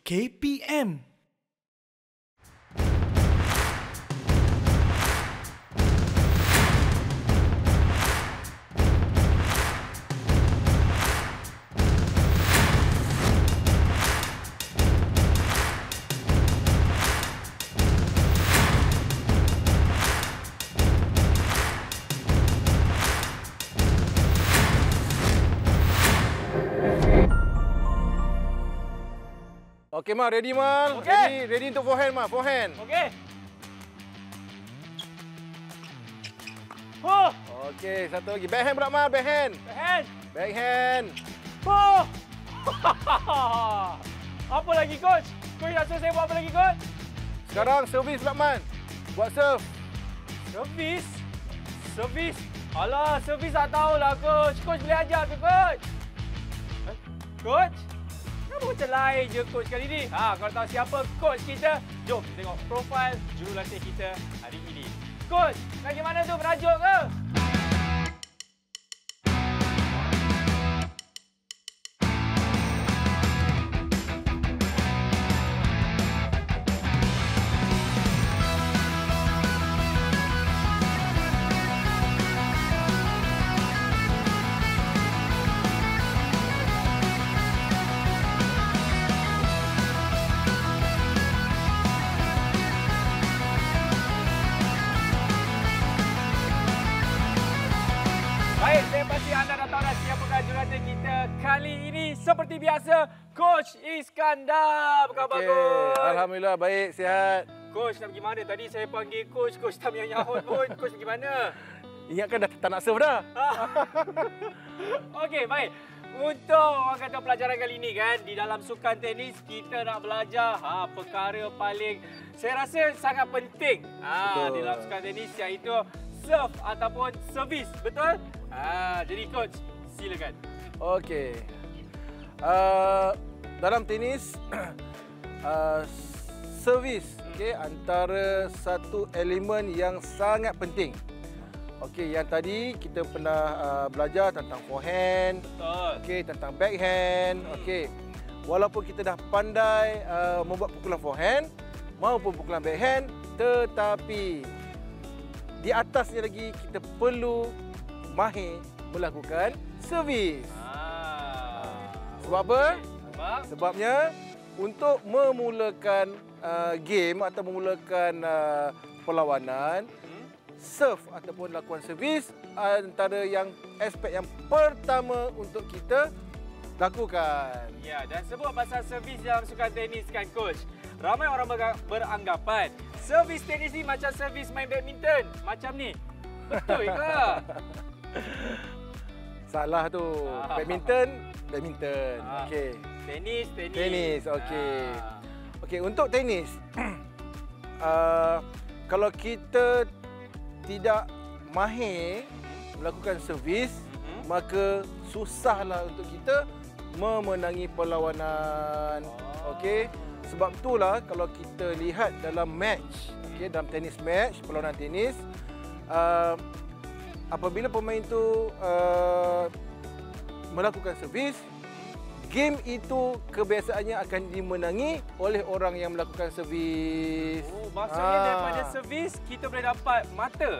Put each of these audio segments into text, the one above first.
KPM. Okey, Mal. Ready, Mal? Okey. Ready untuk forehand, Mal. Forehand. Okey. Oh, Okey, satu lagi. Backhand pula, Mal. Backhand. backhand. Backhand. Oh. Apa lagi, coach? Coach nak suruh saya buat apa lagi, coach? Sekarang servis pula, Mal. Buat serve. Servis. Servis. Alah, servis tak tahulah, coach. Coach boleh ajar ke, coach? Coach? Kenapa macam lain je coach kali ni? Kalau tahu siapa coach kita, jom kita tengok profil jurulatih kita hari ini. Coach, bagaimana tu merajuk ke? Baik, saya pasti anda dah tahu dah siapakah jurulatih kita kali ini. Seperti biasa, Coach Iskandar. Apa khabar, Coach? Alhamdulillah, baik, sihat. Coach, nak pergi mana? Tadi saya panggil Coach tak menyahut pun. Coach pergi mana? Ingatkan dah tak nak serve dah. Okey, baik. Untuk orang kata pelajaran kali ini kan, di dalam sukan tenis kita nak belajar perkara paling saya rasa sangat penting di dalam sukan tenis, iaitu serve ataupun servis. Betul? Jadi coach, silakan. Okey. Dalam tenis, servis antara satu elemen yang sangat penting. Okey, yang tadi kita pernah belajar tentang forehand, okey, tentang backhand, okey. Walaupun kita dah pandai membuat pukulan forehand maupun pukulan backhand, tetapi di atasnya lagi kita perlu mahir melakukan servis. Sebab apa? Sebabnya untuk memulakan game atau memulakan perlawanan, serve ataupun lakukan servis antara yang aspek yang pertama untuk kita lakukan. Ya, dan sebut pasal servis dalam sukan tenis kan coach. Ramai orang beranggapan servis tenis ni macam servis main badminton. Macam ni. Betul ke? Salah tu. Badminton. Okey. Tenis. Tenis, okey. Okey, untuk tenis kalau kita tidak mahir melakukan servis, maka susahlah untuk kita memenangi perlawanan. Okey. Sebab itulah kalau kita lihat dalam match, okey, dalam tenis match, perlawanan tenis, apabila pemain itu melakukan servis, game itu kebiasaannya akan dimenangi oleh orang yang melakukan servis. Oh, maksudnya daripada servis kita boleh dapat mata.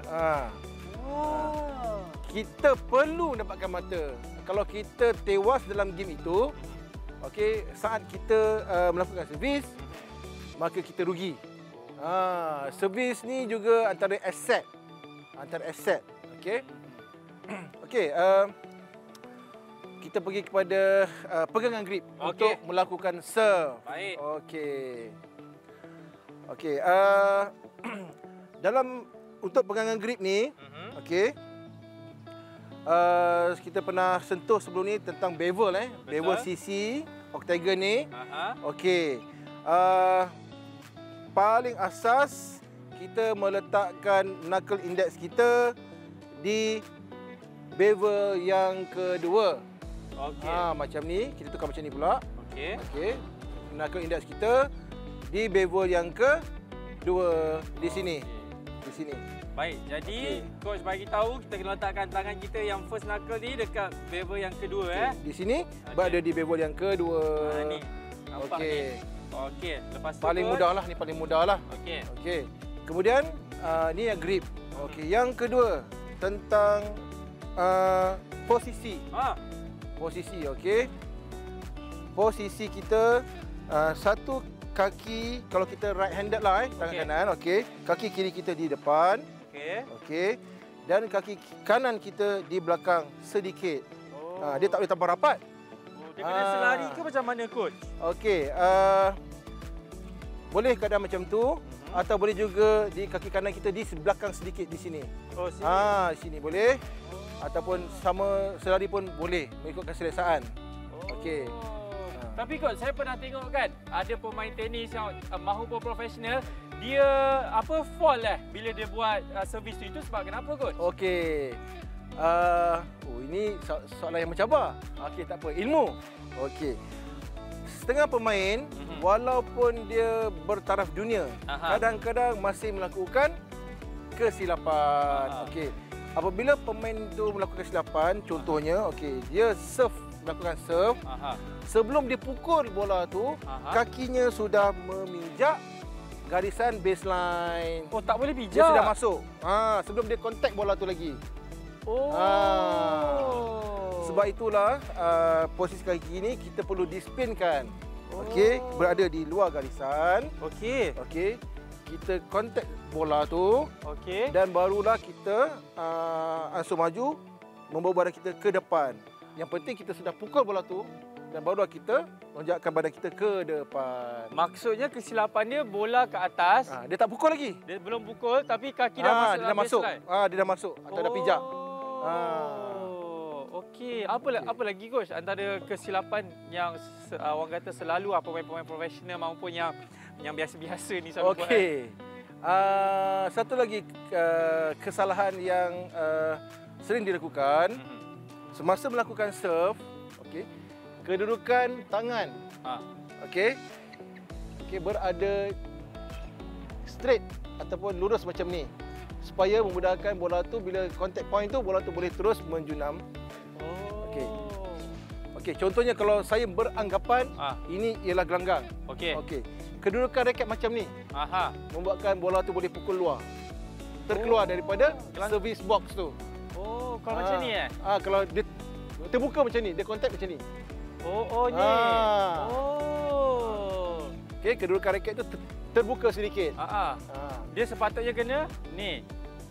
Kita perlu dapatkan mata. Kalau kita tewas dalam game itu, okey, saat kita melakukan servis, maka kita rugi. Servis ni juga antara aset. Okey. Okey, kita pergi kepada pegangan grip untuk melakukan serve. Baik. Okey, dalam untuk pegangan grip ni, okey, kita pernah sentuh sebelum ni tentang bevel, bevel CC octagon ni. Okey, paling asas kita meletakkan knuckle index kita di bevel yang kedua. Macam ni, kita tukar macam ni pula. Okey. Knuckle index kita di bevel yang kedua di sini. Di sini. Baik, jadi coach bagi tahu kita kena letakkan tangan kita yang first knuckle ni dekat bevel yang kedua Di sini berada di bevel yang kedua. Ni. Nampak ni. Okey, lepas tu Paling coach. mudah lah, ni paling mudah lah. Okey. Okey. Kemudian ni yang grip. Okey, yang kedua tentang posisi. Posisi, okey. Posisi kita satu kaki, kalau kita right handed lah tangan kanan, okey. Kaki kiri kita di depan. Okey. Okey. Dan kaki kanan kita di belakang sedikit. Dia tak boleh tambah rapat. Dia kena selari ke macam mana coach? Okey, boleh keadaan macam tu atau boleh juga di kaki kanan kita di belakang sedikit di sini. Oh, sini. Di sini boleh. Ataupun sama selari pun boleh mengikutkan selesaan. Okey. Tapi coach, saya pernah tengok kan ada pemain tenis yang mahu profesional, dia fall bila dia buat servis tu. Itu sebab kenapa coach? Okey. Ini soalan yang mencabar. Okey, tak apa. Ilmu. Okey. Setengah pemain walaupun dia bertaraf dunia, kadang-kadang masih melakukan kesilapan. Okey. Apabila pemain itu melakukan kesilapan, contohnya okey, dia melakukan serve. Sebelum dia pukul bola tu, kakinya sudah memijak garisan baseline. Oh, tak boleh pijak. Dia sudah masuk. Sebelum dia kontak bola tu lagi. Sebab itulah posisi kaki ini kita perlu dispinkan. Okey, berada di luar garisan. Okey. Okey. Kita kontak bola tu. Okey. Dan barulah kita ansur maju membawa badan kita ke depan. Yang penting kita sudah pukul bola tu dan barulah kita lonjakkan badan kita ke depan. Maksudnya kesilapan dia bola ke atas. Dia tak pukul lagi. Dia belum pukul tapi kaki dah masuk. Dia dah masuk. Dia dah masuk atau dah pijak. Okey. Apa lagi coach antara kesilapan yang orang kata selalu pemain-pemain profesional maupun yang biasa-biasa ni selalu buat? Okey. Satu lagi kesalahan yang sering dilakukan semasa melakukan serve, okey. Kedudukan tangan. Okey. Okey, berada straight ataupun lurus macam ni. Supaya memudahkan bola tu bila contact point tu, bola tu boleh terus menjunam. Okey. Okey, contohnya kalau saya beranggapan ini ialah gelanggang. Okey. Okey. Kedudukan raket macam ni. Membuatkan bola tu boleh pukul luar. Terkeluar daripada service box tu. Kalau macam ni kalau dia terbuka macam ni, dia kontak macam ni. Ni. Okey, kedudukan raket tu terbuka sedikit. Dia sepatutnya kena ni.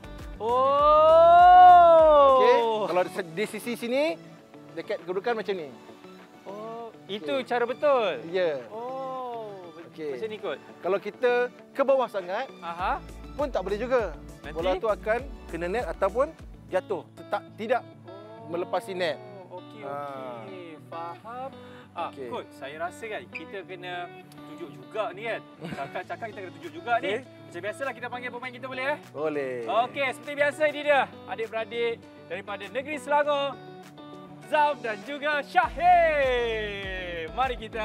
Okey, kalau di sisi sini dekat kedudukan macam ni. Itu cara betul. Ya. Okey. Macam ni coach. Kalau kita ke bawah sangat, pun tak boleh juga. Nanti? Bola tu akan kena net ataupun jatuh. Tidak melepasi net. Okey. Faham. Coach, saya rasa kan kita kena tunjuk juga ni kan. Cakap-cakap kita kena tunjuk juga ni. Macam biasalah kita panggil pemain kita boleh Boleh. Okey, seperti biasa ini dia adik-beradik daripada Negeri Selangor, Zam dan juga Syahir. Mari kita.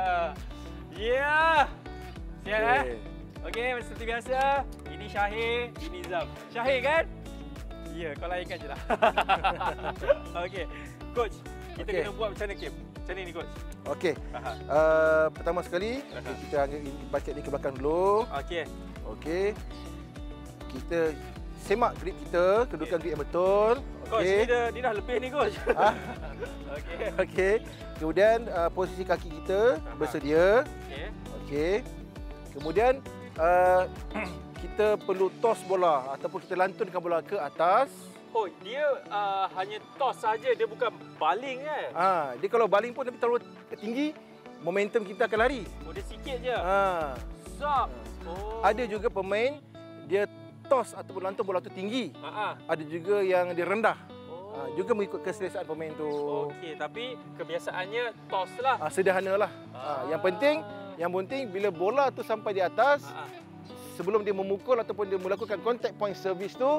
Ya. Siap Okey, seperti biasa. Ini Syahir, ini Zam. Syahir kan? Ya, kau layankan je lah. Okey. Coach, kita kena buat macam mana, Kim? Macam ni coach. Okey. Pertama sekali, kita basket ni ke belakang dulu. Okey. Okey. Kita semak grip kita, kedudukan grip yang betul. Coach, ni dah lebih ni coach. Okey. Okey. Kemudian posisi kaki kita bersedia. Okey. Okey. Kemudian kita perlu toss bola ataupun kita lantunkan bola ke atas. Oh, dia hanya toss saja, dia bukan baling kan? Dia kalau baling pun tapi terlalu tinggi, momentum kita akan lari. Oh, dia sikit je. Zap. Ada juga pemain dia toss ataupun lantung bola tu tinggi. Ada juga yang dia rendah. Juga mengikut keselesaan pemain tu. Okey, tapi kebiasaannya toss lah. Sederhanalah. Yang penting bila bola tu sampai di atas, sebelum dia memukul ataupun dia melakukan contact point service tu,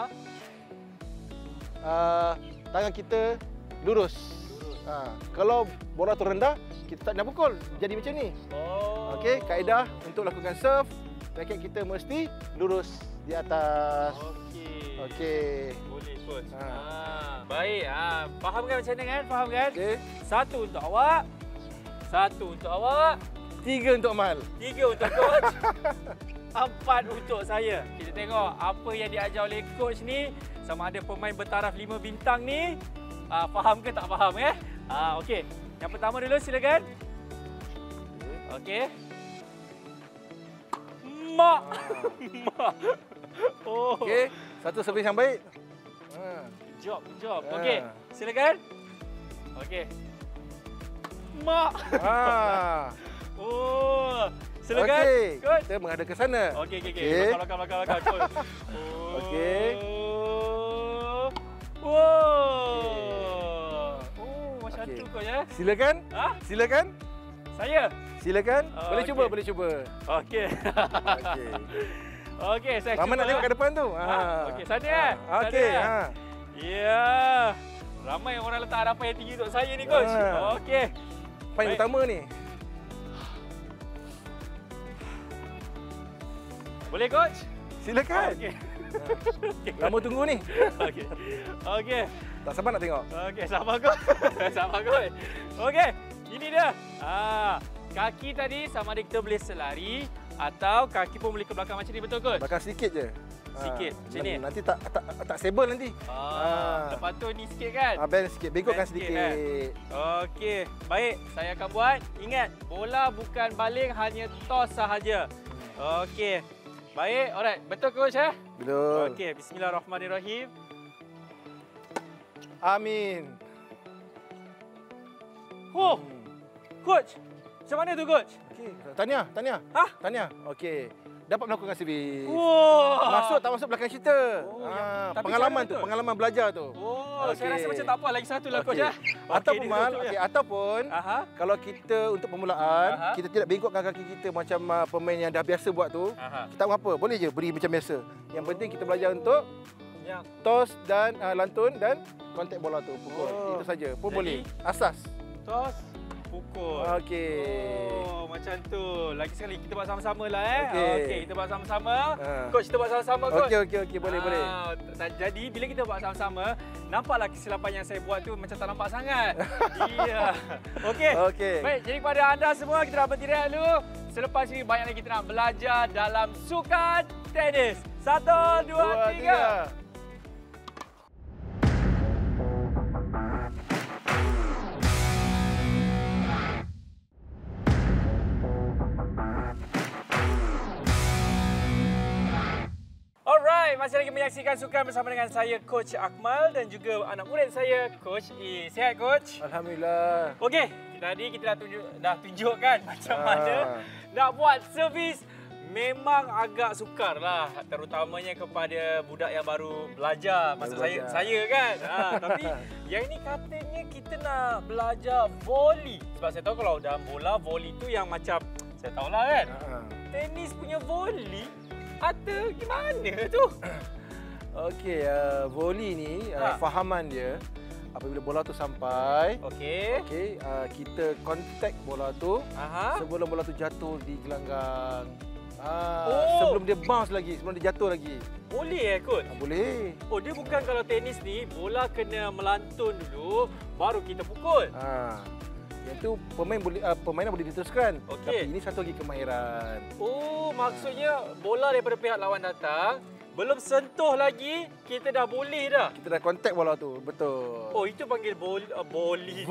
tangan kita lurus. Kalau bola tu rendah, kita tak nak pukul. Jadi macam ni. Okey, kaedah untuk lakukan serve, raket kita mesti lurus di atas. Okey. Boleh coach. Baik. Faham kan macam mana kan? Faham kan? Okey. Satu untuk awak. Satu untuk awak. 3 untuk Amal. 3 untuk coach. 4 untuk saya. Kita tengok apa yang diajar oleh coach ni. Sama ada pemain bertaraf 5 bintang ni faham ke tak faham okey. Yang pertama dulu silakan. Okey. Mak. Mak. Oh. Okey, satu servis yang baik. Good job. Okey, silakan. Okey. Mak. Oh. Silakan. Okey, coach. kita menghadap ke sana. Okey. Belakang coach. Okey. Wow. Oh, macam tu coach Silakan. Silakan. Saya. Silakan. Boleh cuba. Okey. Okey. Okey, saya Ramai nak tengok ke depan tu. Okey, sana Okey. Ya. Ramai orang letak harapan yang tinggi untuk saya ni coach. Okey. Poin utama ni. Boleh coach? Silakan. Okey. Lama tunggu ni. Okey. Tak sabar nak tengok. Okey, sabar coach. Sabar coach. Okey, ini dia. Kaki tadi sama ada kita boleh selari atau kaki pun boleh ke belakang macam ni, betul coach? Belakang sedikit je. Sikit, macam ni. Nanti tak stable nanti. Lepas tu ni sikit kan? Bend sikit, bengkokkan sedikit. Okey, baik. Saya akan buat. Ingat, bola bukan baling, hanya toss sahaja. Okey. Baik, alright. Betul coach Betul. Okey, bismillahirrahmanirrahim. Amin. Oh. Coach. Macam mana tu coach? Okey, tahniah. Tahniah. Okey. Dapat melakukan servis. Masuk tak masuk belakang cerita. Pengalaman belajar tu. Saya rasa macam tak apa, lagi satu lah coach Ataupun kalau kita untuk permulaan kita tidak bengkokkan kaki kita macam pemain yang dah biasa buat tu, kita tak apa, boleh je beri macam biasa. Yang penting kita belajar untuk toss dan lantun dan kontak bola tu, pukul. Itu saja pun boleh. Asas. Toss, pukul. Okey. Macam tu. Lagi sekali kita buat sama-sama lah Okey, kita buat sama-sama. Coach, kita buat sama-sama coach. Okey, boleh. Jadi bila kita buat sama-sama, nampaklah kesilapan yang saya buat tu macam tak nampak sangat. Ya. Okey. Baik, jadi kepada anda semua kita dah berhenti dulu. Selepas ini banyak lagi kita nak belajar dalam sukan tenis. 1, 2, 3. Alright, masih lagi menyaksikan sukan bersama dengan saya Coach Akmal dan juga anak murid saya Coach E. Sihat coach? Alhamdulillah. Okey, tadi kita dah tunjukkan macam mana nak buat servis. Memang agak sukar lah, terutamanya kepada budak yang baru belajar. Maksud saya kan. Tapi yang ini katanya kita nak belajar volley. Sebab saya tahu kalau dalam bola volley tu yang macam saya tahulah kan. Tenis punya volley atau gimana tu? Okey, volley ni fahaman dia apabila bola tu sampai, kita kontak bola tu sebelum bola tu jatuh di gelanggang. Sebelum dia bounce lagi, sebelum dia jatuh lagi. Boleh coach? Boleh. Oh, dia bukan kalau tenis ni bola kena melantun dulu baru kita pukul. Yang tu permainan boleh diteruskan. Tapi ini satu lagi kemahiran. Oh, maksudnya bola daripada pihak lawan datang, belum sentuh lagi, kita dah boleh dah. Kita dah kontak bola tu, betul. Oh, itu panggil volley.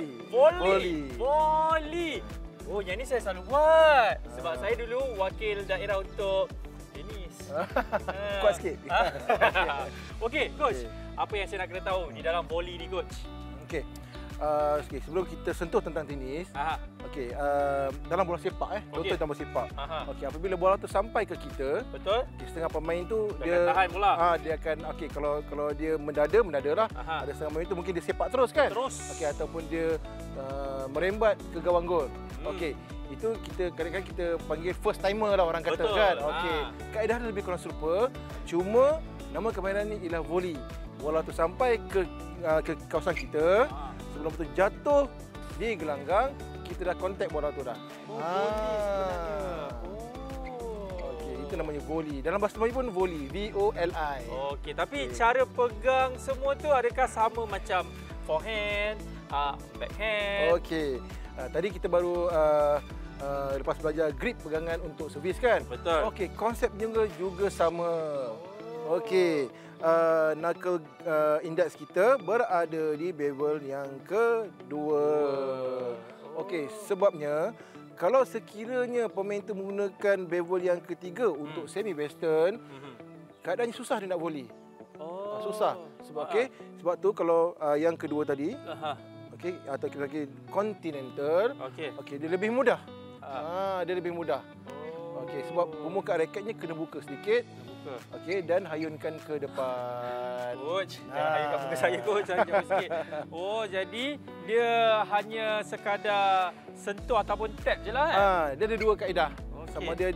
Oh, yang ni saya selalu buat. Sebab saya dulu wakil daerah untuk tenis. Kuat sikit. Okey, coach. Apa yang saya nak kena tahu di dalam volley ni, coach? Okey. Sebelum kita sentuh tentang tenis, dalam bola sepak contoh dalam bola sepak. Okey, apabila bola tu sampai ke kita, betul? Setengah pemain tu dia tahan bola. Dia akan kalau dia mendadah. Ada setengah pemain tu mungkin dia sepak terus kan? Okey, ataupun dia merembat ke gawang gol. Okey, itu kita kadang-kadang kita panggil first timer lah orang kata kan. Okey, kaedah dia lebih kurang serupa. Cuma nama kemahiran ni ialah volley. Bola tu sampai ke kawasan kita. Sebelum tu jatuh di gelanggang, kita dah kontak bola tu dah. Volley sebenarnya. Okey, itu namanya volley. Dalam bahasa Melayu pun volley, V-O-L-I. Okey, tapi cara pegang semua tu adakah sama macam forehand, backhand? Okey. Tadi kita baru lepas belajar grip pegangan untuk servis kan? Betul. Okey, konsep juga sama. Okey, knuckle index kita berada di bevel yang kedua. Okey, sebabnya kalau sekiranya pemain tu menggunakan bevel yang ketiga untuk semi western, keadaannya susah dia nak volley. Susah. Sebab sebab tu kalau yang kedua tadi, okey, atau kita lagi continental, okey, dia lebih mudah. Dia lebih mudah. Okey, sebab permukaan raketnya kena buka sedikit. Okey, dan hayunkan ke depan. Coach, jangan hayunkan muka saya, coach. Jauh sikit. Oh, jadi dia hanya sekadar sentuh ataupun tap je lah kan? Dia ada dua kaedah. Sama dia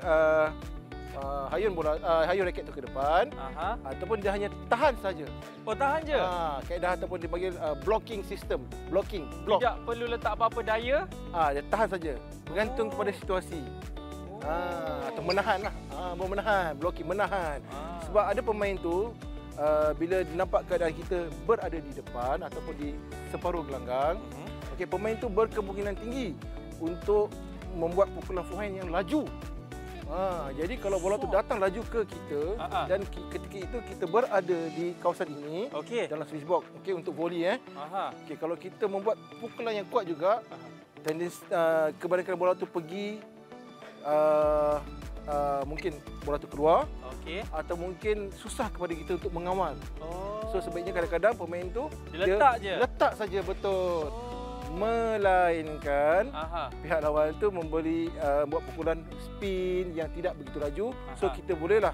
hayun raket tu ke depan, ataupun dia hanya tahan saja. Oh, tahan je? Kaedah ataupun dipanggil blocking system. Block. Tidak perlu letak apa-apa daya? Dia tahan saja. Bergantung kepada situasi. Atau menahan lah. Menahan, blocking, menahan. Sebab ada pemain tu, bila nampak keadaan kita berada di depan ataupun di separuh gelanggang, okey, pemain tu berkemungkinan tinggi untuk membuat pukulan forehand yang laju. Jadi kalau bola tu datang laju ke kita dan ketika itu kita berada di kawasan ini, dalam Swiss box, okey, untuk volley okey, kalau kita membuat pukulan yang kuat juga, tendensi kebanyakan bola tu pergi mungkin bola tu keluar, atau mungkin susah kepada kita untuk mengawal. So sebaiknya kadang-kadang pemain tu dia letak saja, betul. Melainkan pihak lawan tu buat pukulan spin yang tidak begitu laju, so kita bolehlah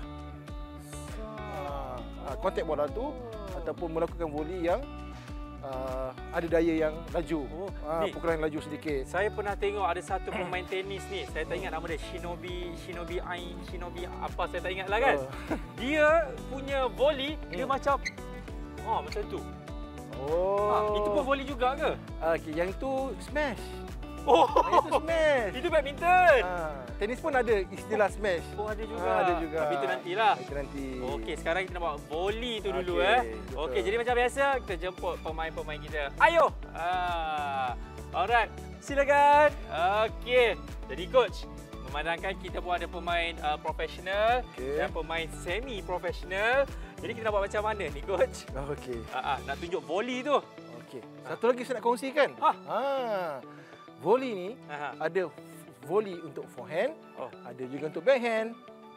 kontak bola tu ataupun melakukan volley yang ada daya yang laju. Pukulan yang laju sedikit. Saya pernah tengok ada satu pemain tenis ni, saya tak ingat nama dia, Shinobi apa, saya tak ingat lah kan. Dia punya volley dia macam macam tu. Itu pun volley juga ke? Okey, yang tu smash. Yang tu smash. Itu badminton. Tenis pun ada istilah smash. Ada juga. Ada juga. Tapi itu nantilah. Itu nanti. Okey, sekarang kita nak buat volley tu dulu Okey, jadi macam biasa kita jemput pemain-pemain kita. Ayo. Alright, silakan. Okey. Jadi coach, memandangkan kita pun ada pemain profesional dan pemain semi profesional. Jadi kita nak buat macam mana ni coach? Okey. Nak tunjuk volley tu. Okey. Satu lagi saya nak kongsikan. Volley ni ada volley untuk forehand, ada juga untuk backhand.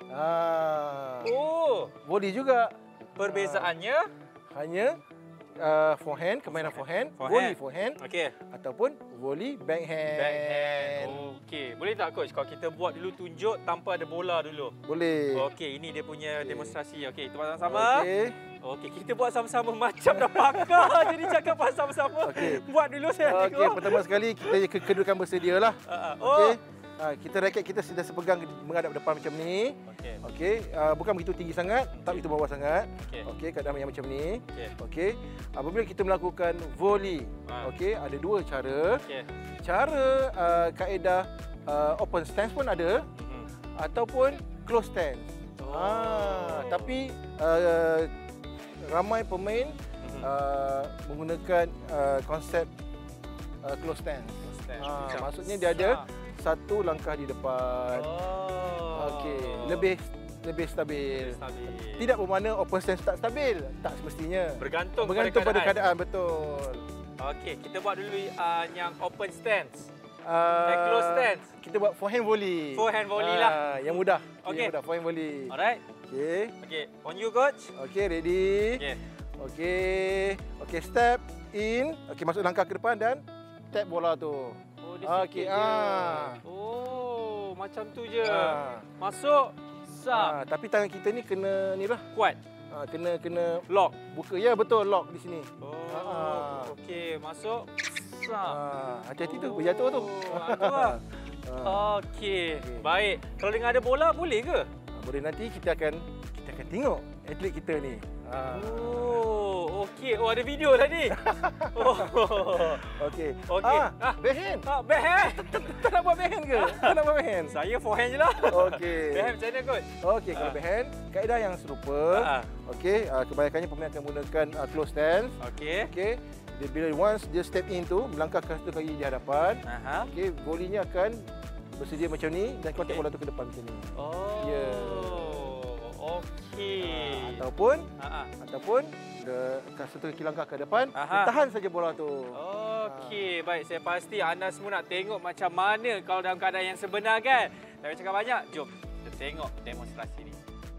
Volley juga. Perbezaannya hanya forehand, kemainan forehand, volley forehand, ataupun volley backhand. Okey, boleh tak coach kalau kita buat dulu, tunjuk tanpa ada bola dulu? Boleh. Okey, ini dia punya demonstrasi. Okey, kita buat sama-sama. Okey, kita buat sama-sama macam dah pakar. Jadi cakap sama-sama. Buat dulu saya tengok. Okey, pertama sekali kita kedudukan bersedialah. Okey. Kita raket kita sudah sepegang menghadap depan macam ni. Okey. Bukan begitu tinggi sangat, tak begitu bawah sangat. Okey, keadaan yang macam ni. Okey. Apabila kita melakukan volley, okey, ada dua cara. Cara kaedah open stance pun ada, ataupun close stance. Tapi ramai pemain menggunakan konsep close stance. Maksudnya dia ada satu langkah di depan. Okey, lebih stabil. Tidak bermakna open stance tak stabil, tak semestinya. Bergantung pada keadaan, betul. Okey, kita buat dulu yang open stance. Close stance. Kita buat forehand volley. Forehand volley lah. Yang mudah. Okey. Yang mudah, forehand volley. Alright. Okey, on you coach. Okey, ready. Okey, step in. Okey, masuk langkah ke depan dan tap bola tu. Okey, macam tu je. Masuk. Sap. Tapi tangan kita ni kena ni lah. Kuat. Kena lock. Buka. Ya, betul, lock di sini. Okey, masuk. Sap. Hati-hati tu, berjatuh tu. Okey, baik. Kalau dengar ada bola boleh ke? Boleh, nanti kita akan tengok atlet kita ni. Okey. Ada video tadi. Okey. Backhand. Backhand. Tak nak buat backhand ke? Tak nak buat backhand. Saya forehand je lah. Okey. Backhand macam mana coach? Okey, kalau backhand, kaedah yang serupa. Okey, kebanyakannya pemain akan menggunakan close stance. Okey. Bila once dia step in tu, melangkah satu kaki di hadapan. Okey, volley-nya akan bersedia macam ni dan kontak bola tu ke depan macam ni. Oh. Ya. Okey. Ataupun satu kaki langkah ke depan, tahan saja bola tu. Okey, baik. Saya pasti anda semua nak tengok macam mana kalau dalam keadaan yang sebenar kan. Tak cakap banyak, jom kita tengok demonstrasi ni.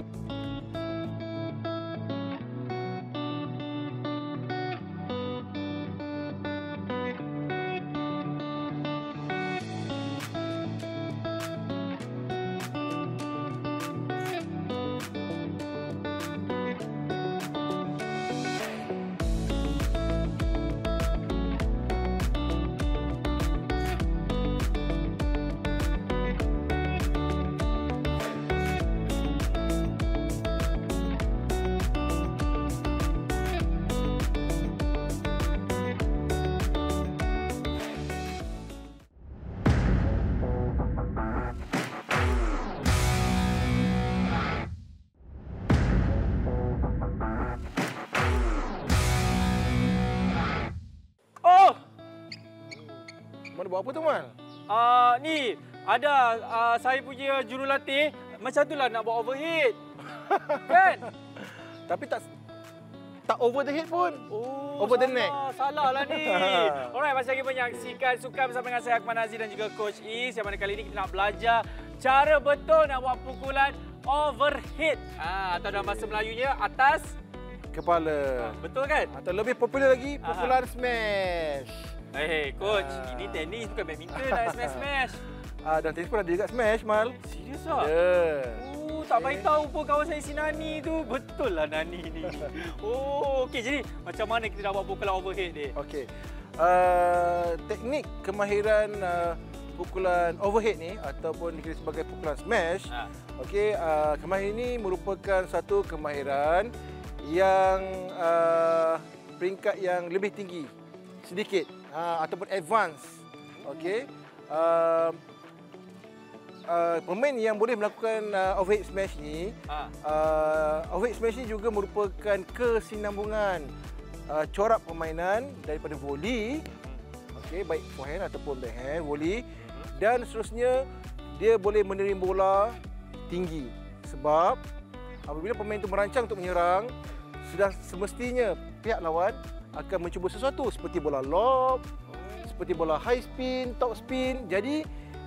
Mana buat apa tu, Mal? Ni ada saya punya jurulatih macam itulah nak buat overhead. Kan? Tapi tak over the head pun. Over the neck. Salah lah ni. Alright, masih lagi menyaksikan Sukan bersama dengan saya Akmal Nazir dan juga Coach Is. Yang mana kali ini kita nak belajar cara betul nak buat pukulan overhead. Atau dalam bahasa Melayunya atas kepala. Betul kan? Atau lebih popular lagi pukulan smash. Coach, ini tenis bukan badminton nak smash. Dan tenis pun ada juga smash, Mal. Serius tak? Ya. Tak bagi tahu pun kawan saya si Nani tu. Betul lah Nani ni. Okey, jadi macam mana kita nak buat pukulan overhead ni? Okey. Teknik kemahiran pukulan overhead ni ataupun dikenali sebagai pukulan smash. Okey, kemahiran ini merupakan satu kemahiran yang peringkat yang lebih tinggi sedikit ataupun advance. Okey. Pemain yang boleh melakukan overhead smash ni, overhead smash ni juga merupakan kesinambungan corak permainan daripada volley, okey, baik forehand ataupun backhand, volley, dan seterusnya dia boleh menerima bola tinggi. Sebab apabila pemain itu merancang untuk menyerang, sudah semestinya pihak lawan akan mencuba sesuatu seperti bola lob, seperti bola high spin, top spin. Jadi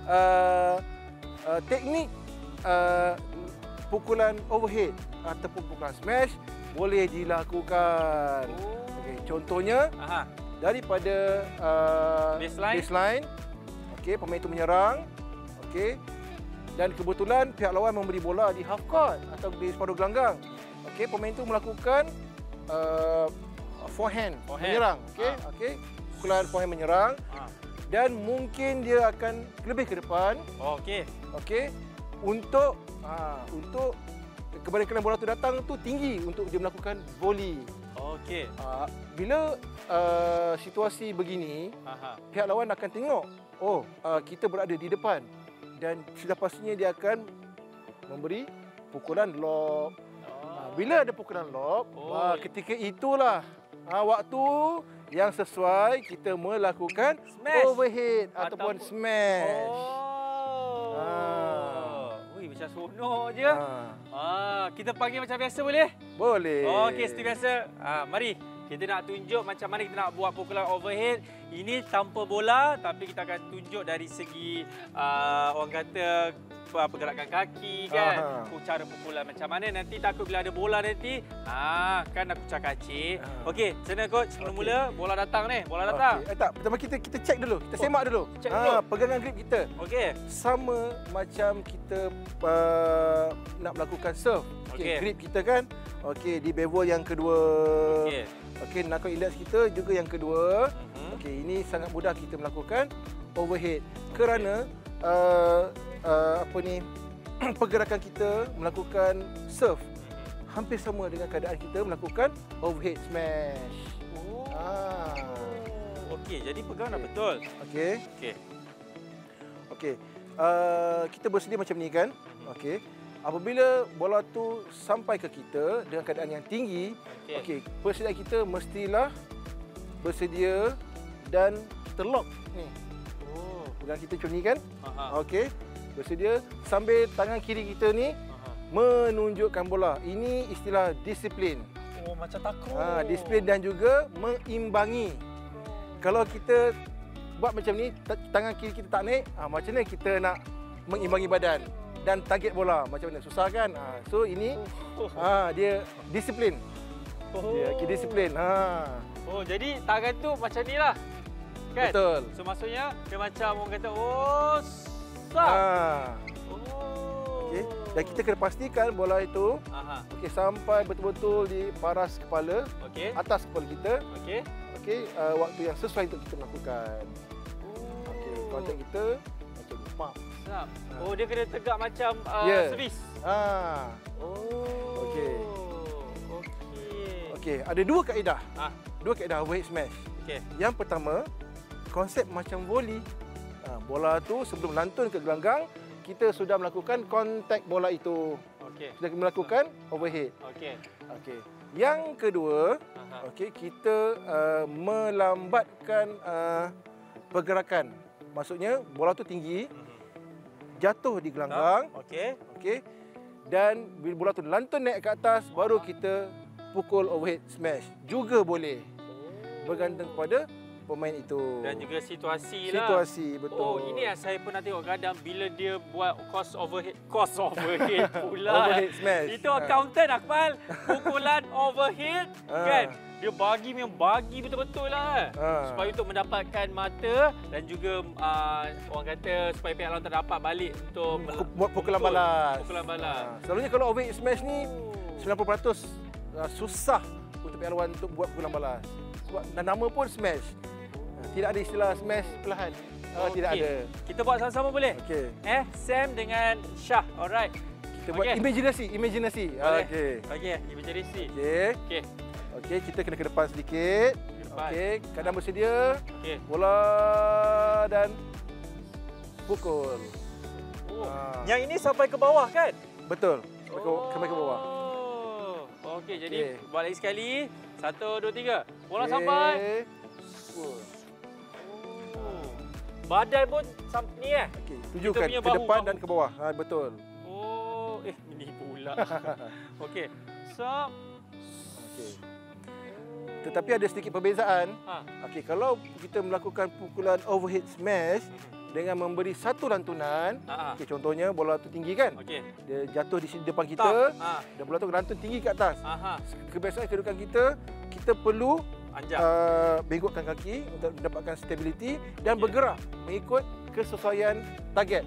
teknik pukulan overhead ataupun pukulan smash boleh dilakukan. Okay, contohnya daripada baseline, okay, pemain itu menyerang, okay, dan kebetulan pihak lawan memberi bola di half court atau di separuh gelanggang. Okay, pemain itu melakukan forehand menyerang, okay, pukulan forehand menyerang. Dan mungkin dia akan lebih ke depan. Okey. Untuk kebanyakan bola tu datang tu tinggi untuk dia melakukan volley. Okey. Bila situasi begini, pihak lawan akan tengok, kita berada di depan dan sudah pastinya dia akan memberi pukulan lob. Bila ada pukulan lob, ketika itulah waktu yang sesuai kita melakukan smash, overhead ataupun smash. Macam seronok je. Kita panggil macam biasa boleh? Boleh. Okey, seperti biasa. Mari kita nak tunjuk macam mana kita nak buat pukulan overhead. Ini tanpa bola, tapi kita akan tunjuk dari segi orang kata pergerakan kaki kan. Cara pukulan macam mana. Nanti takut bila ada bola nanti kan aku cakap kacik. Okey, macam mana coach? Mula-mula bola datang ni. Bola datang. Tak, pertama kita check dulu. Kita semak dulu. Pegangan grip kita. Okey. Sama macam kita nak melakukan serve. Okey, grip kita kan. Okey, di bevel yang kedua. Okey, knuckle index kita juga yang kedua. Okey, ini sangat mudah kita melakukan overhead kerana pergerakan kita melakukan serve hampir sama dengan keadaan kita melakukan overhead smash. Okey, jadi pegang dah betul. Okey. Kita bersedia macam ni kan? Okey. Apabila bola tu sampai ke kita dengan keadaan yang tinggi, persediaan kita mestilah bersedia dan terlock ni. Pegang kita macam ni kan. Aha. Okey. Bersedia sambil tangan kiri kita ni menunjukkan bola. Ini istilah disiplin. Oh, macam takut. Disiplin dan juga mengimbangi. Kalau kita buat macam ni, tangan kiri kita tak naik, macam mana kita nak mengimbangi badan dan target bola? Macam mana? Susah kan? So ini dia disiplin. Dia disiplin. Oh, jadi tangan tu macam ni lah. Kan? Betul. So maksudnya dia macam orang kata, oh, sah. Okey. Dan kita kena pastikan bola itu okey sampai betul-betul di paras kepala, atas kepala kita. Okey, waktu yang sesuai untuk kita melakukan. Okey, kontak kita macam ni. Sedap. Oh, dia kena tegak macam servis. Okey. Okey, ada dua kaedah. Dua kaedah overhead smash. Yang pertama, konsep macam volley. Bola tu sebelum lantun ke gelanggang, kita sudah melakukan kontak bola itu. Sudah melakukan overhead. Yang kedua, kita melambatkan pergerakan. Maksudnya bola tu tinggi, jatuh di gelanggang. Dan bila bola tu lantun naik ke atas, baru kita pukul overhead smash. Juga boleh. Bergantung kepada pemain itu. Dan juga situasi lah. Situasi, betul. Oh, ini yang saya pernah tengok kadang bila dia buat cross overhead pula. Overhead smash. Itu accountant Akmal. Pukulan overhead kan. Dia memang bagi betul-betul lah. Supaya untuk mendapatkan mata dan juga orang kata supaya pihak lawan terdapat balik untuk buat pukulan balas. Selalunya kalau overhead smash ni 90% susah untuk pihak lawan untuk buat pukulan balas. Sebab nama pun smash. Tidak ada istilah smash perlahan. Tidak ada. Kita buat sama-sama boleh? Sam dengan Shah. Alright. Kita buat imajinasi. Imajinasi. Okey, kita kena ke depan sedikit. Okey, keadaan bersedia. Bola dan pukul. Yang ini sampai ke bawah kan? Betul. Sampai ke bawah. Okey, jadi buat lagi sekali. 1, 2, 3. Bola sampai. Badan pun ni Tujukan ke depan dan ke bawah. Betul. Ini pula. Okey. Stop. Tetapi ada sedikit perbezaan. Okey, kalau kita melakukan pukulan overhead smash dengan memberi satu lantunan, contohnya bola tu tinggi kan? Dia jatuh di sini depan kita, dan bola tu lantun tinggi ke atas. Kebiasaan kedudukan kita perlu bengkokkan kaki untuk mendapatkan stability dan bergerak mengikut kesesuaian target.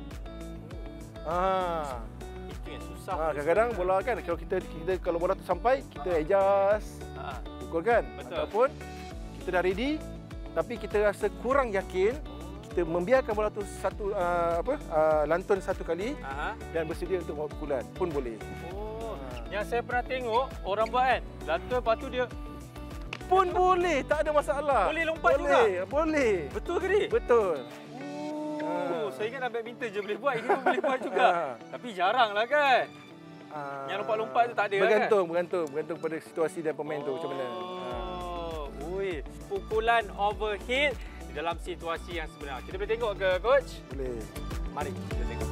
Itu yang susah. Kadang-kadang bola kan kalau bola tu sampai, kita adjust. Pukul kan? Ataupun kita dah ready tapi kita rasa kurang yakin, kita membiarkan bola tu lantun satu kali dan bersedia untuk buat pukulan pun boleh. Yang saya pernah tengok orang buat kan, lantun lepas tu dia pun boleh, tak ada masalah. Boleh lompat juga? Boleh. Betul ke ni? Betul. Saya ingat dalam badminton je boleh buat, ini pun boleh buat juga. Tapi jarang lah kan? Yang lompat-lompat tu tak ada Bergantung pada situasi dan pemain tu macam mana. Pukulan overhead dalam situasi yang sebenar. Kita boleh tengok ke coach? Boleh. Mari kita tengok.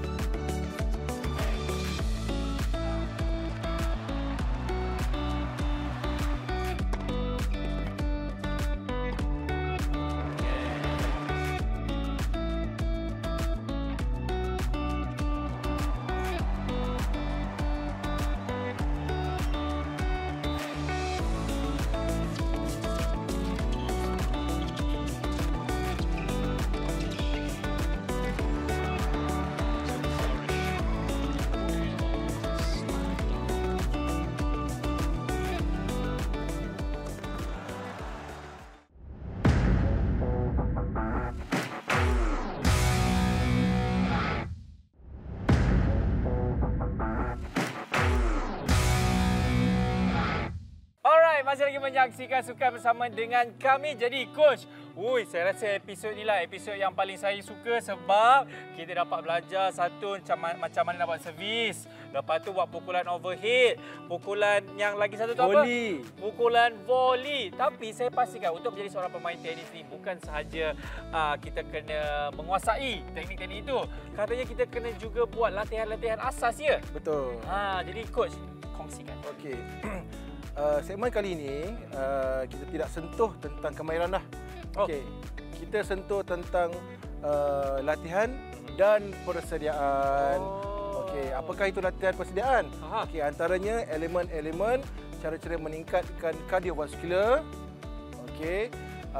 menyaksikan sukan bersama dengan kami. Jadi coach, saya rasa episod ni lah episod yang paling saya suka sebab kita dapat belajar satu macam mana nak buat servis. Lepas tu buat pukulan overhead, pukulan yang lagi satu tu volley. apa? Pukulan volley. Tapi saya pastikan untuk menjadi seorang pemain tenis ni bukan sahaja kita kena menguasai teknik-teknik itu. Katanya kita kena juga buat latihan-latihan asas ya. Betul. Jadi coach, kongsikan. Okey. Segmen kali ini kita tidak sentuh tentang kemahiran dah. Okey. Kita sentuh tentang latihan dan persediaan. Okey, apakah itu latihan persediaan? Okey, antaranya elemen-elemen cara-cara meningkatkan kardiovaskular. Okey.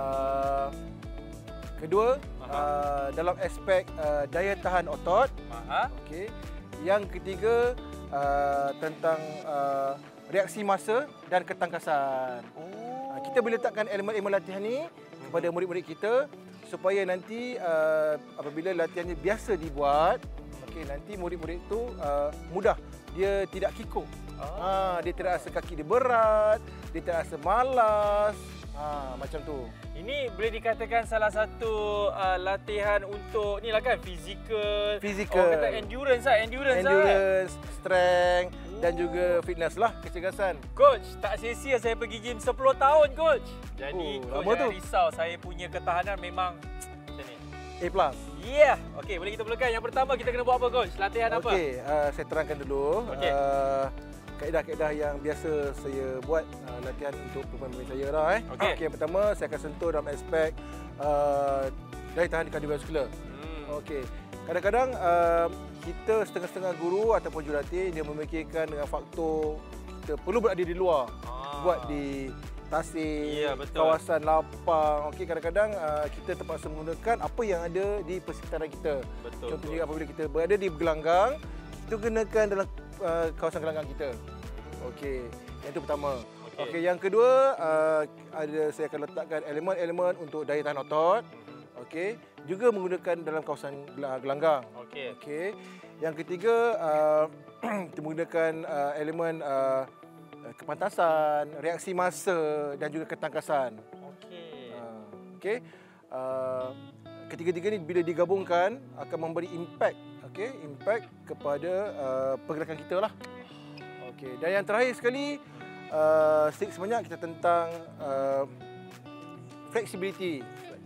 Kedua, dalam aspek daya tahan otot. Okey. Yang ketiga, tentang reaksi massa dan ketangkasan. Kita boleh letakkan elemen-elemen latihan ni kepada murid-murid kita supaya nanti apabila latihannya biasa dibuat, nanti murid-murid itu mudah. Dia tidak kikuk. Dia tidak rasa kaki dia berat, dia tidak rasa malas. Macam tu. Ini boleh dikatakan salah satu latihan untuk ni lah kan, fizikal. Kata endurance lah. Endurance, strength dan juga fitness lah, kecergasan. Coach, tak sia-sia saya pergi gym 10 tahun coach. Jadi coach jangan risau, saya punya ketahanan memang macam ni. A+. Yeah. Okey, boleh kita mulakan. Yang pertama kita kena buat apa coach? Latihan apa? Okey, saya terangkan dulu. Kaedah-kaedah yang biasa saya buat latihan untuk pemain-pemain saya lah. Okey, yang pertama saya akan sentuh dalam aspek daya tahan kardiovaskular. Okey, kadang-kadang kita setengah-setengah guru ataupun jurulatih dia memikirkan dengan faktor kita perlu berada di luar. Buat di tasik, kawasan lapang. Okey, kadang-kadang kita terpaksa menggunakan apa yang ada di persekitaran kita. Contohnya apabila kita berada di gelanggang, kita gunakan dalam kawasan gelanggang kita. Okey, yang itu pertama. Okey, yang kedua saya akan letakkan elemen-elemen untuk daya tahan otot. Okey, juga menggunakan dalam kawasan gelanggang. Okey. Yang ketiga kita menggunakan elemen kepantasan, reaksi massa dan juga ketangkasan. Okey. Ketiga-tiga ni bila digabungkan akan memberi impact, impact kepada pergerakan kita lah. Okey, dan yang terakhir sekali sedikit sebanyak kita tentang flexibility.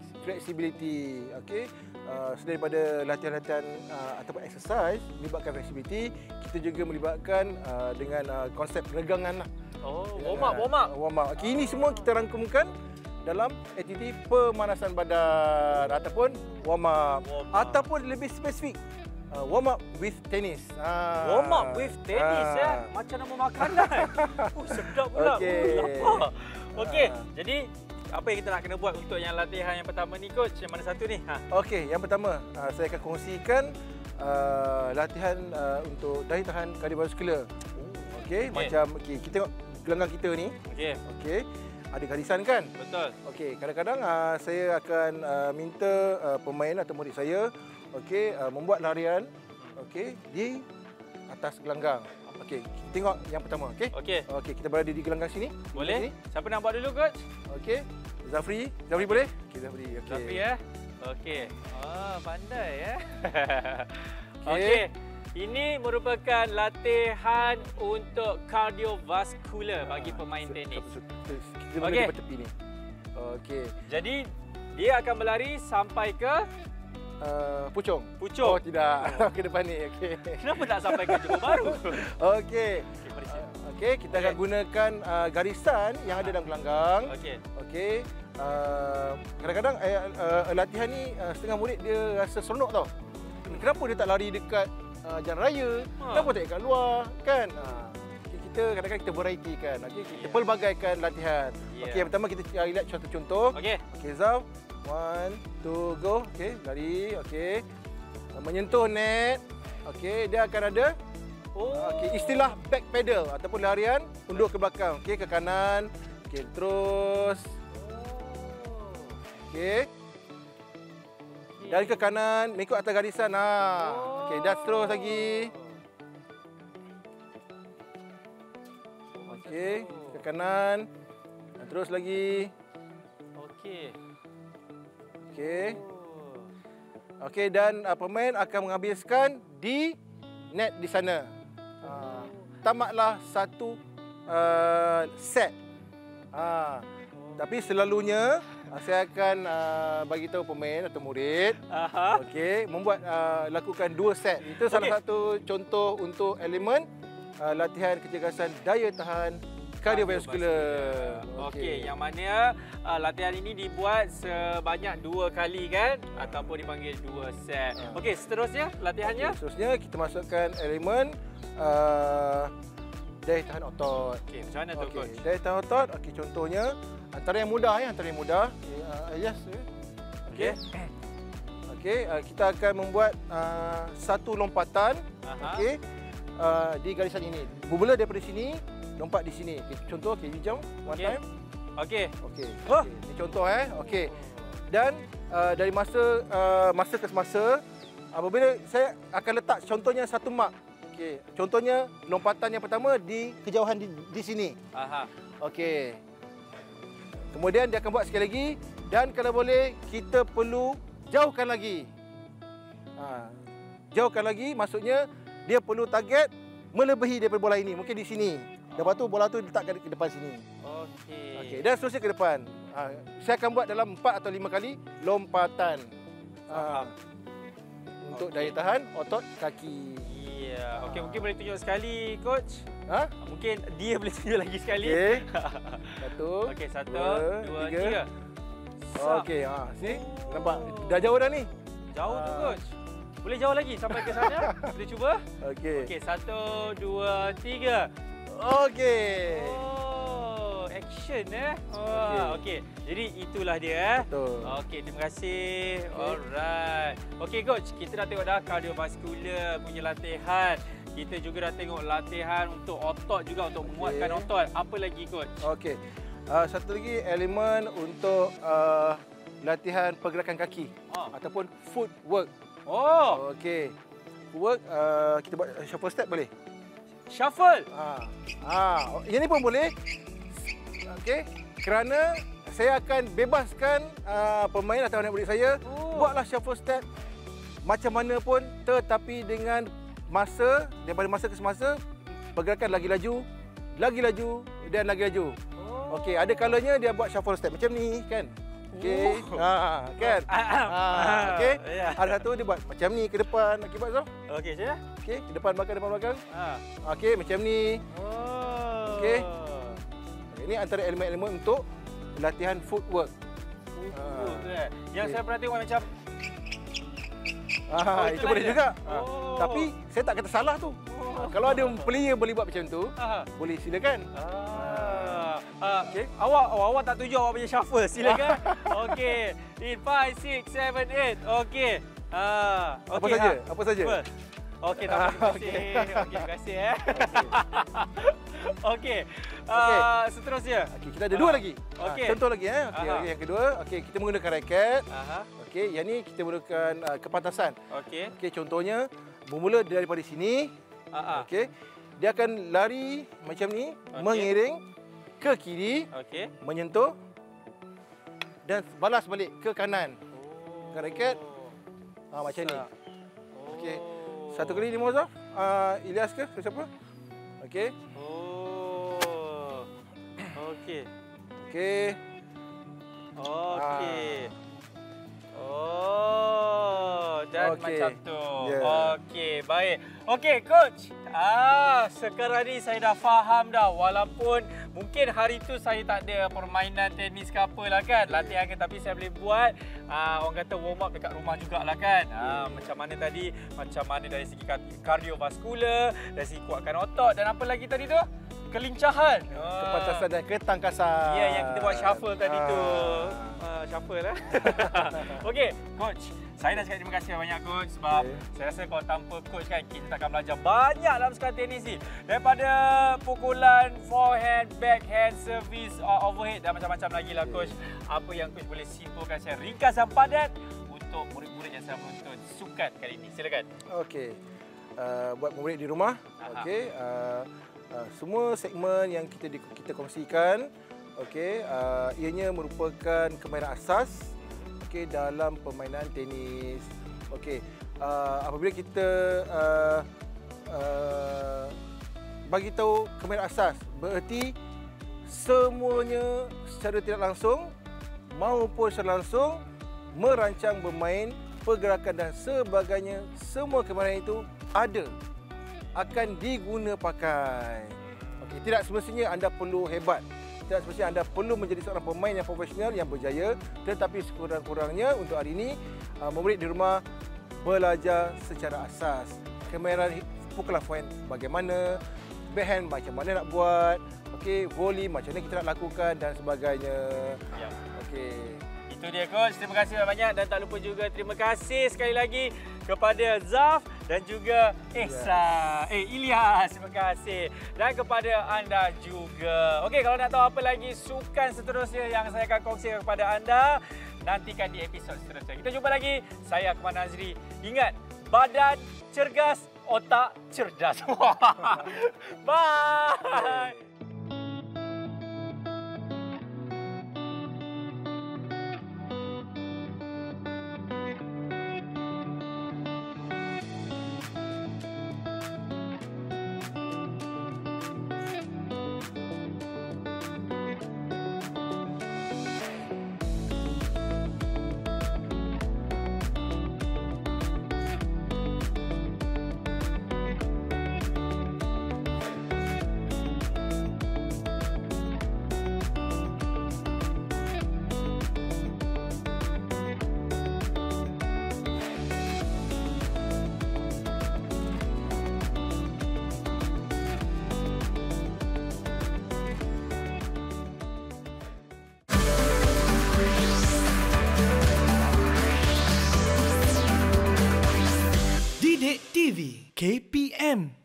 Okey. Selain daripada latihan-latihan ataupun exercise melibatkan flexibility, kita juga melibatkan dengan konsep peregangan lah. Warm up. Okey, ini semua kita rangkumkan dalam aktiviti pemanasan badan ataupun warm up. Ataupun lebih spesifik, warm up with tennis. Warm up with tennis macam nama makanan. Sedap pula. Lapar. Okey, jadi apa yang kita nak kena buat untuk yang latihan yang pertama ni coach? Yang mana satu ni? Okey, yang pertama saya akan kongsikan latihan untuk daya tahan kardiovaskular. Okey, macam kita tengok gelanggang kita ni. Okey. Ada garisan kan? Betul. Okey, kadang-kadang saya akan minta pemain atau murid saya membuat larian di atas gelanggang. Okey, tengok yang pertama, okey, kita berada di gelanggang sini. Boleh? Siapa nak buat dulu coach? Okey. Zafri boleh? Okey, Zafri. Zafri Okey. Pandai Okey. Ini merupakan latihan untuk kardiovaskular bagi pemain tenis. Kita berada di tepi ni. Okey. Jadi dia akan berlari sampai ke Puchong. Oh tidak. Ke depan ni. Okey. Kenapa tak sampai ke Johor Bahru? Okey. Okey, kita akan gunakan garisan yang ada dalam gelanggang. Okey. Kadang-kadang latihan ni setengah murid dia rasa seronok tau. Kenapa dia tak lari dekat jalan raya? Kenapa tak dekat luar kan? Kita kadang-kadang kita variety kan. Kita pelbagaikan latihan. Okey, yang pertama kita lihat contoh-contoh. Okey, Zaf. 1, 2, go. Okey, lari. Okey. Menyentuh net. Okey, dia akan ada istilah back pedal ataupun larian undur ke belakang. Okey, ke kanan. Okey, terus. Okey. Dari ke kanan, mengikut atas garisan. Okey, dah terus lagi. Okey, ke kanan. Terus lagi. Okey. Okey. Okey, dan pemain akan menghabiskan di net di sana. Tamatlah satu set. Tapi selalunya saya akan bagi tahu pemain atau murid, okey, membuat lakukan 2 set. Itu salah satu contoh untuk elemen latihan kecergasan daya tahan kardiovaskular. Okey, yang mana latihan ini dibuat sebanyak 2 kali kan, ataupun dipanggil 2 set. Okey, seterusnya latihannya? Seterusnya kita masukkan elemen daya tahan otot. Okey, macam mana tu coach? Daya tahan otot, okey, contohnya antara yang mudah antara yang mudah. Yes. Okey. Okey, kita akan membuat satu lompatan, okey, di garisan ini. Bermula daripada sini, lompat di sini. Okay, contoh, okey, you jump one time. Okey. Okey. Ini contoh okey. Dan dari masa ke semasa, apabila saya akan letak contohnya satu mark. Okey, contohnya lompatan yang pertama di kejauhan di sini. Okey. Kemudian dia akan buat sekali lagi dan kalau boleh kita perlu jauhkan lagi. Jauhkan lagi maksudnya dia perlu target melebihi daripada bola ini. Mungkin di sini. Lepas tu bola tu letakkan ke depan sini. Okey, dan seterusnya ke depan. Saya akan buat dalam 4 atau 5 kali lompatan. Untuk daya tahan otot kaki. Ya. Okey, mungkin boleh tunjuk sekali coach. Mungkin dia boleh tunjuk lagi sekali. Okey. Okey, 1, 2, 3. Okey, see? Nampak dah jauh dah ni. Jauh tu coach. Boleh jauh lagi sampai ke sana? Boleh cuba? Okey. Okey, 1, 2, 3. Okey. Action Okey. Jadi itulah dia Betul. Okey, terima kasih. Alright. Okey coach, kita dah tengok dah kardiovaskular punya latihan. Kita juga dah tengok latihan untuk otot juga, untuk menguatkan otot. Apa lagi coach? Okey. Satu lagi elemen untuk latihan pergerakan kaki ataupun footwork. Okey. Footwork kita buat shuffle step boleh? Shuffle. Yang ni pun boleh. Okey. Kerana saya akan bebaskan pemain atau anak murid saya buatlah shuffle step macam mana pun, tetapi dengan masa, daripada masa ke semasa pergerakan lagi laju dan lagi laju. Okey, ada kalanya dia buat shuffle step macam ni kan. Okey. Kan? Okey. Ada satu dia buat macam ni ke depan. Okey, buat Zaf. Okey, saya. Okey, ke depan belakang. Okey, macam ni. Okey. Ini antara elemen-elemen untuk latihan footwork. Yang saya pernah tengok macam itu boleh juga. Tapi saya tak kata salah tu. Kalau ada player boleh buat macam tu, boleh silakan. Okay. Awak tak tunjuk awak punya shuffle, silakan. Okey. In 5, 6, 7, 8. Okey. Apa saja? Okey, terima kasih. Okey, terima kasih Okey. Seterusnya. Okey, kita ada 2 lagi. Contoh lagi Okey, yang kedua, okey, kita menggunakan raket. Okey, yang ni kita menggunakan kepantasan. Okey, contohnya bermula daripada sini. Okey. Dia akan lari macam ni, mengiring ke kiri, menyentuh dan balas balik ke kanan. Dengan raket. Macam ni. Okey. Satu kali ni Mozaf. Ilyas ke? Siapa? Okey. Okey. Okey. Okey. Dan macam tu. Okey, baik. Okey, coach. Sekarang ni saya dah faham dah. Walaupun mungkin hari tu saya tak ada permainan tenis ke apalah kan. Latihan ke, tapi saya boleh buat orang kata warm up dekat rumah jugalah kan. Macam mana tadi? Macam mana dari segi kardiovaskular, dari segi kuatkan otot dan apa lagi tadi tu? Kelincahan. Kepantasan dan ketangkasan. Ya, yang kita buat shuffle tadi tu. Shuffle Okey, coach. Saya nak cakap terima kasih banyak coach sebab saya rasa kalau tanpa coach kan kita takkan belajar banyak dalam sukan tenis ni. Daripada pukulan forehand, backhand, service, overhead dan macam-macam lagi lah coach. Apa yang coach boleh simpulkan secara ringkas dan padat untuk murid-murid yang sedang menonton sukan kali ini. Silakan. Okey. Buat murid di rumah, okey. Semua segmen yang kita kongsikan Okey, ianya merupakan kemahiran asas okey dalam permainan tenis. Okey, apabila kita bagi tahu kemahiran asas, bererti semuanya secara tidak langsung maupun secara langsung merancang bermain, pergerakan dan sebagainya, semua kemahiran itu akan diguna pakai. Okey, tidak semestinya anda perlu hebat. Tidak semestinya anda perlu menjadi seorang pemain yang profesional yang berjaya, tetapi sekurang-kurangnya untuk hari ini murid di rumah belajar secara asas. Kemahiran pukulan forehand bagaimana, backhand macam mana nak buat, okey, volley macam mana kita nak lakukan dan sebagainya. Ya. Okey. Itu dia coach. Terima kasih banyak dan tak lupa juga terima kasih sekali lagi kepada Zaf dan juga Ilyas. Terima kasih. Dan kepada anda juga. Okey, kalau nak tahu apa lagi sukan seterusnya yang saya akan kongsikan kepada anda, nantikan di episod seterusnya. Kita jumpa lagi. Saya Akmal Nazri. Ingat, badan cergas, otak cerdas. Bye. Didik TV KPM